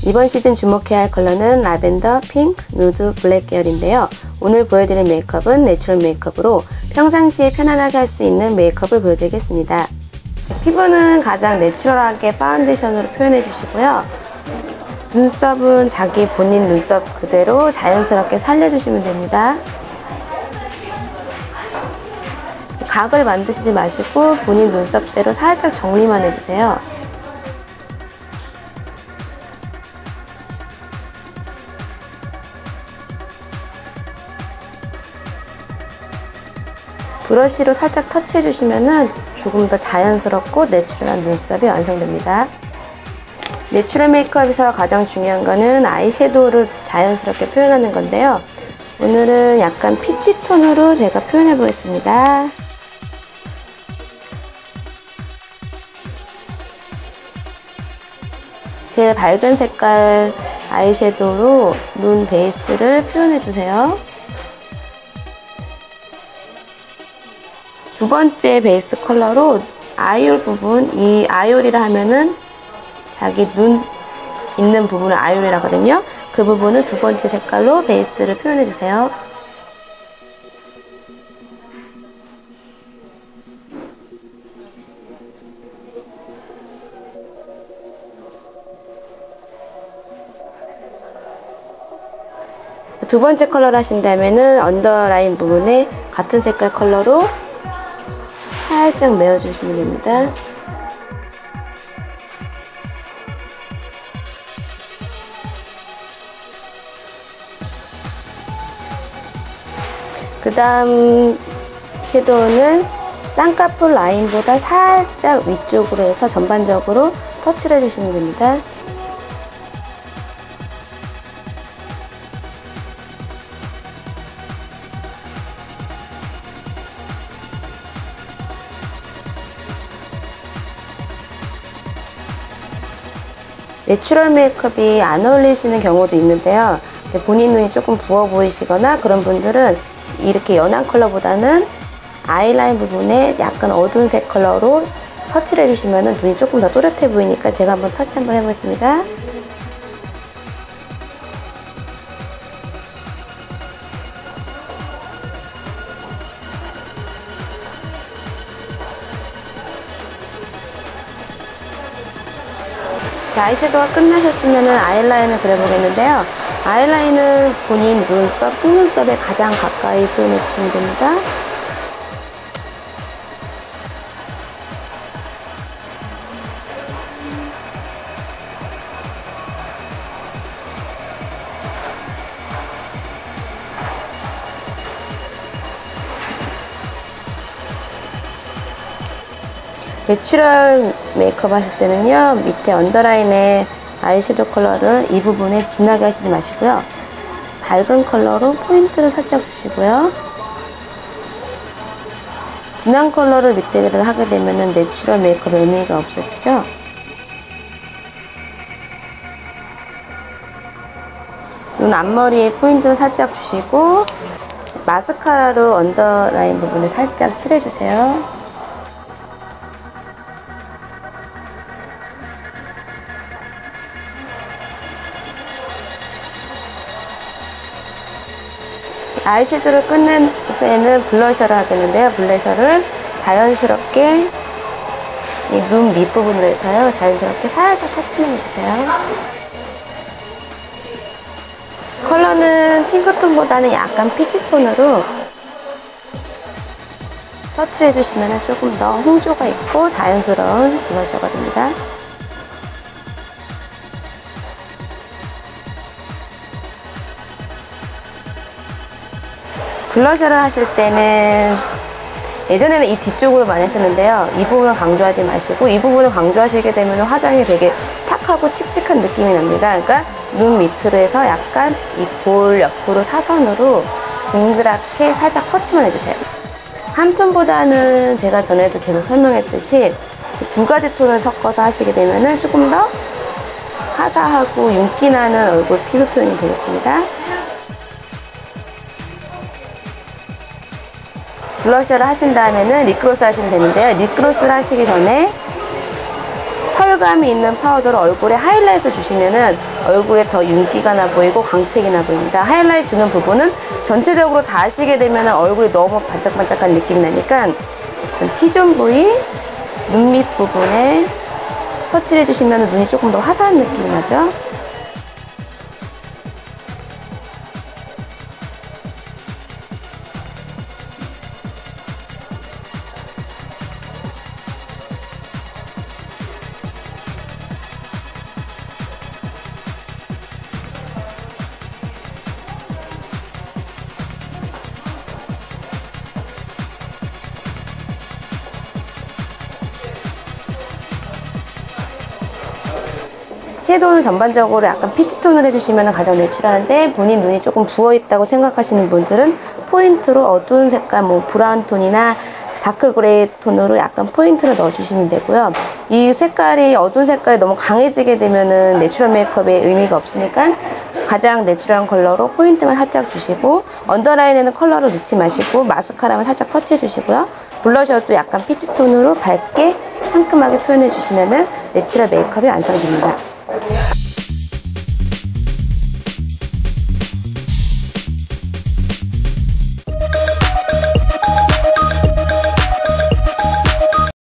이번 시즌 주목해야 할 컬러는 라벤더, 핑크, 누드, 블랙 계열인데요. 오늘 보여드릴 메이크업은 내추럴 메이크업으로 평상시에 편안하게 할 수 있는 메이크업을 보여드리겠습니다. 피부는 가장 내추럴하게 파운데이션으로 표현해 주시고요. 눈썹은 자기 본인 눈썹 그대로 자연스럽게 살려주시면 됩니다. 각을 만드시지 마시고 본인 눈썹대로 살짝 정리만 해주세요. 브러쉬로 살짝 터치해 주시면 조금 더 자연스럽고 내추럴한 눈썹이 완성됩니다. 내추럴 메이크업에서 가장 중요한 거는 아이섀도우를 자연스럽게 표현하는 건데요. 오늘은 약간 피치 톤으로 제가 표현해 보겠습니다. 제일 밝은 색깔 아이섀도우로 눈 베이스를 표현해 주세요. 두 번째 베이스 컬러로 아이올 부분, 이 아이올이라 하면은 자기 눈 있는 부분을 아이올이라 하거든요. 그 부분을 두 번째 색깔로 베이스를 표현해 주세요. 두 번째 컬러를 하신다면은 언더라인 부분에 같은 색깔 컬러로 살짝 메워주시면 됩니다. 그 다음 섀도우는 쌍꺼풀 라인보다 살짝 위쪽으로 해서 전반적으로 터치를 해주시면 됩니다. 내추럴 메이크업이 안 어울리시는 경우도 있는데요. 본인 눈이 조금 부어 보이시거나 그런 분들은 이렇게 연한 컬러보다는 아이라인 부분에 약간 어두운 색 컬러로 터치를 해주시면 눈이 조금 더 또렷해 보이니까 제가 한번 터치 한번 해보겠습니다. 아이섀도우가 끝나셨으면 아이라인을 그려보겠는데요. 아이라인은 본인 눈썹, 속눈썹에 가장 가까이 표현해 주시면 됩니다. 내추럴 메이크업 하실 때는요, 밑에 언더라인에 아이섀도우 컬러를 이 부분에 진하게 하시지 마시고요. 밝은 컬러로 포인트를 살짝 주시고요. 진한 컬러를 밑에를 하게 되면 내추럴 메이크업 의미가 없어지죠. 눈 앞머리에 포인트를 살짝 주시고 마스카라로 언더라인 부분을 살짝 칠해주세요. 아이섀도우를 끝낸 후에는 블러셔를 하겠는데요. 블러셔를 자연스럽게 이 눈 밑부분으로 해서요. 자연스럽게 살짝 터치만 해주세요. 컬러는 핑크톤보다는 약간 피치톤으로 터치해주시면 조금 더 홍조가 있고 자연스러운 블러셔가 됩니다. 블러셔를 하실 때는 예전에는 이 뒤쪽으로 많이 하셨는데요. 이 부분을 강조하지 마시고 이 부분을 강조하시게 되면 화장이 되게 탁하고 칙칙한 느낌이 납니다. 그러니까 눈 밑으로 해서 약간 이 볼 옆으로 사선으로 동그랗게 살짝 터치만 해주세요. 한 톤보다는 제가 전에도 계속 설명했듯이 두 가지 톤을 섞어서 하시게 되면 조금 더 화사하고 윤기 나는 얼굴 피부 표현이 되겠습니다. 블러셔를 하신 다음에는 립글로스 하시면 되는데요. 립글로스를 하시기 전에 털 펄감이 있는 파우더를 얼굴에 하이라이트 주시면은 얼굴에 더 윤기가 나 보이고 광택이 나 보입니다. 하이라이트 주는 부분은 전체적으로 다 하시게 되면은 얼굴이 너무 반짝반짝한 느낌이 나니까 T존 부위, 눈 밑 부분에 터치를 해주시면 눈이 조금 더 화사한 느낌이 나죠. 섀도우는 전반적으로 약간 피치톤을 해주시면 가장 내추럴한데 본인 눈이 조금 부어있다고 생각하시는 분들은 포인트로 어두운 색깔, 뭐 브라운 톤이나 다크 그레이 톤으로 약간 포인트를 넣어주시면 되고요. 이 색깔이 어두운 색깔이 너무 강해지게 되면은 내추럴 메이크업에 의미가 없으니까 가장 내추럴한 컬러로 포인트만 살짝 주시고 언더라인에는 컬러를 넣지 마시고 마스카라만 살짝 터치해 주시고요. 블러셔도 약간 피치톤으로 밝게 상큼하게 표현해 주시면은 내추럴 메이크업이 완성됩니다.